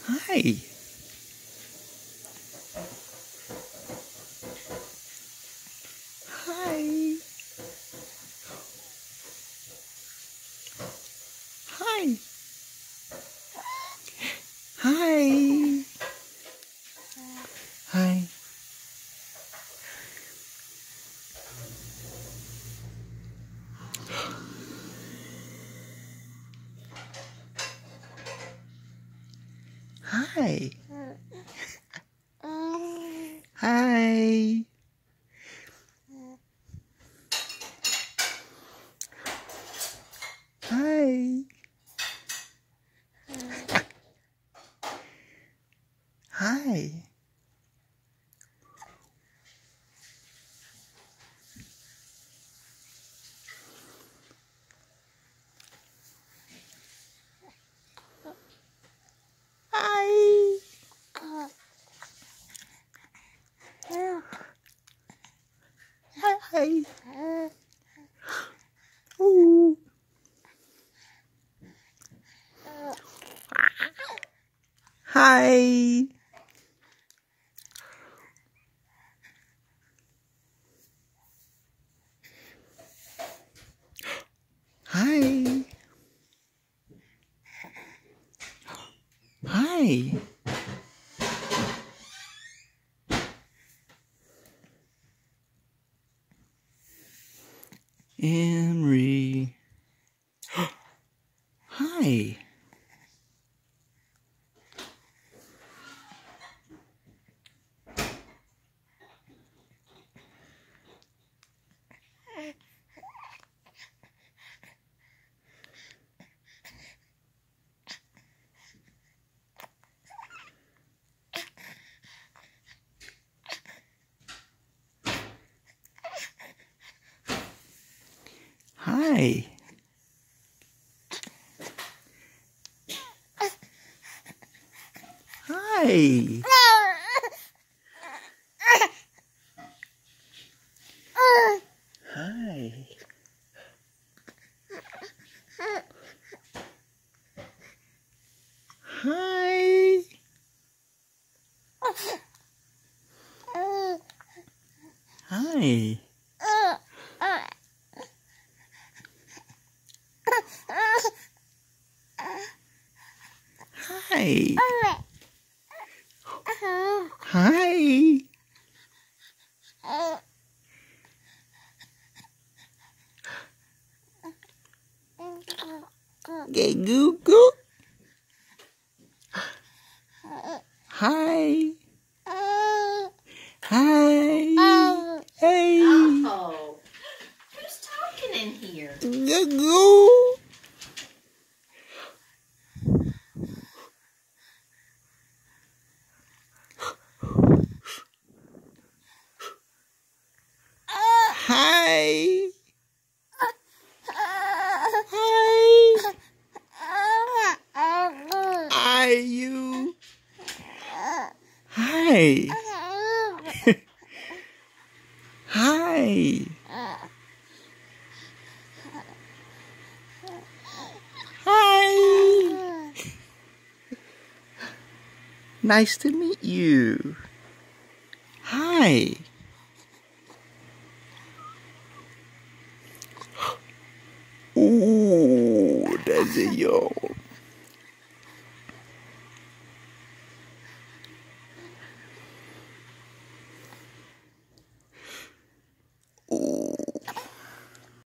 Hi. Hi. Hi. Hi. Hi. Hi. Hi. Hi. Hi. Hi. Hi. Ooh. Hi. Hi. Hi. Emery. Hi. Hi. Hi. Hi. Hi. Hi. Hi. Hi. Gay goo goo. Hi. Hi. Hey. Oh, who's talking in here? Goo goo. Hi. Hi. Are you? Hi. Hi. Hi. Nice to meet you. Hi. Ooh, that's a yo.